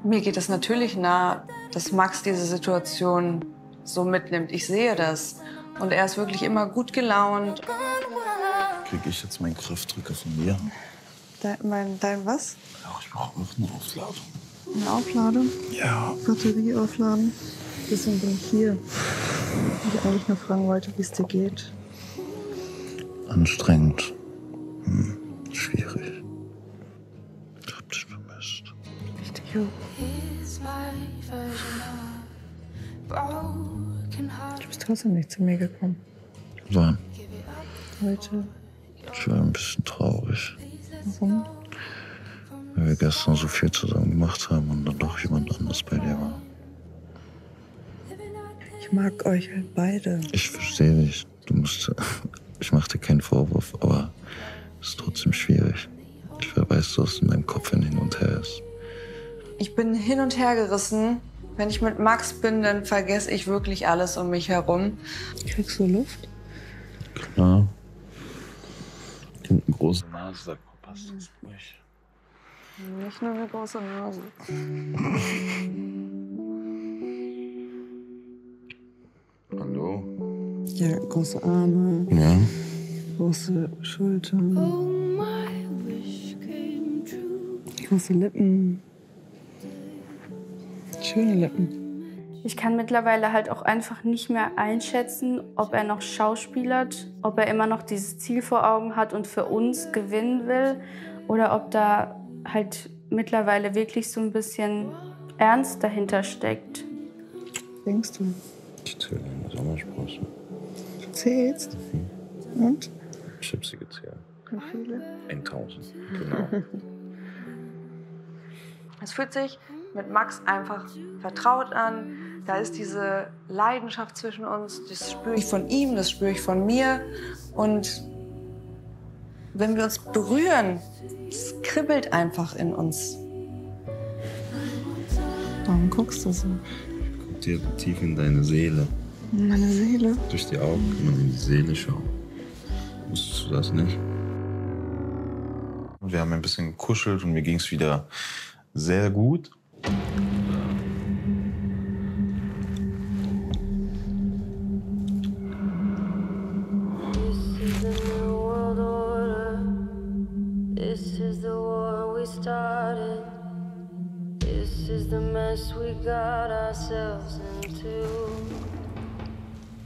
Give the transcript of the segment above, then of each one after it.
Mir geht es natürlich nah, dass Max diese Situation so mitnimmt. Ich sehe das. Und er ist wirklich immer gut gelaunt. Kriege ich jetzt meinen Kraftdrücker von dir? Dein was? Ja, ich brauche noch eine Aufladung. Eine Aufladung? Ja. Batterie aufladen. Deswegen bin ich hier. Ich eigentlich nur fragen wollte, wie es dir geht. Anstrengend. Schwierig. Ich hab dich vermisst. Ich dich auch. Du bist trotzdem nicht zu mir gekommen. Wann? Heute. Ich war ein bisschen traurig. Warum? Weil wir gestern so viel zusammen gemacht haben und dann doch jemand anderes bei dir war. Ich mag euch halt beide. Ich verstehe dich. Ich mach dir keinen Vorwurf, aber es ist trotzdem schwierig. Ich weiß, was in deinem Kopf hin und her ist. Ich bin hin und her gerissen. Wenn ich mit Max bin, dann vergesse ich wirklich alles um mich herum. Kriegst du Luft? Klar. Ich hab eine große Nase, da passt das nicht. Nicht nur eine große Nase. Hallo? Ja, große Arme, Ja? große Schultern, große Lippen, schöne Lippen. Ich kann mittlerweile halt auch einfach nicht mehr einschätzen, ob er noch schauspielert, ob er immer noch dieses Ziel vor Augen hat und für uns gewinnen will oder ob da halt mittlerweile wirklich so ein bisschen Ernst dahinter steckt. Denkst du? Ich zähle deine Sommersprossen. Du zählst? Und? Ich hab sie gezählt. Wie viele? 1000. Genau. Es fühlt sich mit Max einfach vertraut an. Da ist diese Leidenschaft zwischen uns. Das spüre ich von ihm, das spüre ich von mir. Und wenn wir uns berühren, es kribbelt einfach in uns. Warum guckst du so? Guck dir tief in deine Seele. Meine Seele? Durch die Augen kann man in die Seele schauen. Wusstest du das nicht? Wir haben ein bisschen gekuschelt und mir ging es wieder sehr gut.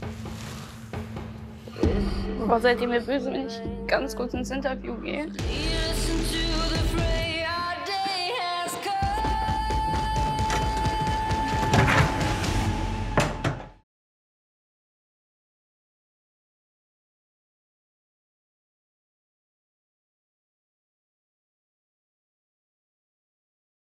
Boah, seid ihr mir böse, wenn ich ganz kurz ins Interview gehe?